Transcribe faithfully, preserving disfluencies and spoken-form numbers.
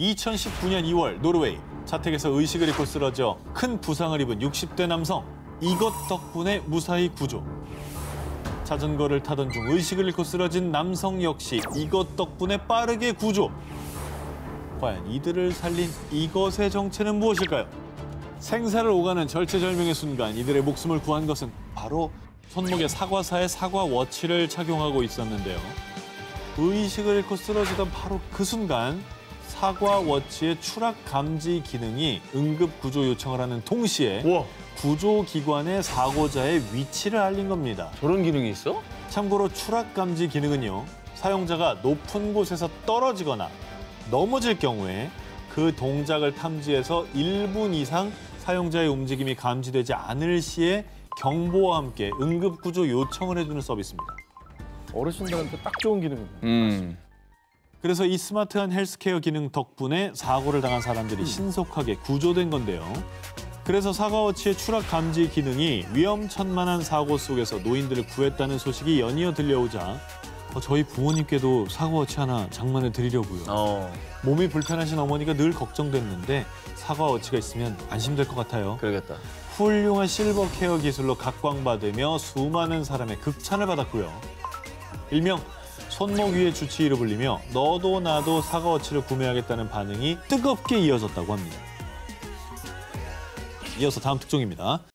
이천십구 년 이월 노르웨이 자택에서 의식을 잃고 쓰러져 큰 부상을 입은 육십 대 남성. 이것 덕분에 무사히 구조. 자전거를 타던 중 의식을 잃고 쓰러진 남성 역시 이것 덕분에 빠르게 구조. 과연 이들을 살린 이것의 정체는 무엇일까요? 생사를 오가는 절체절명의 순간 이들의 목숨을 구한 것은 바로 손목에 사과사의 사과 워치를 착용하고 있었는데요. 의식을 잃고 쓰러지던 바로 그 순간 사과 워치의 추락 감지 기능이 응급 구조 요청을 하는 동시에 우와. 구조기관의 사고자의 위치를 알린 겁니다. 저런 기능이 있어? 참고로 추락 감지 기능은요, 사용자가 높은 곳에서 떨어지거나 넘어질 경우에 그 동작을 탐지해서 일 분 이상 사용자의 움직임이 감지되지 않을 시에 경보와 함께 응급구조 요청을 해주는 서비스입니다. 어르신들한테 딱 좋은 기능이네. 음. 그래서 이 스마트한 헬스케어 기능 덕분에 사고를 당한 사람들이 신속하게 구조된 건데요. 그래서 사과워치의 추락 감지 기능이 위험천만한 사고 속에서 노인들을 구했다는 소식이 연이어 들려오자 어, 저희 부모님께도 사과워치 하나 장만해 드리려고요. 어, 몸이 불편하신 어머니가 늘 걱정됐는데 사과워치가 있으면 안심될 것 같아요. 그러겠다. 훌륭한 실버 케어 기술로 각광받으며 수많은 사람의 극찬을 받았고요. 일명 손목 위의 주치의로 불리며 너도 나도 사과워치를 구매하겠다는 반응이 뜨겁게 이어졌다고 합니다. 이어서 다음 특종입니다.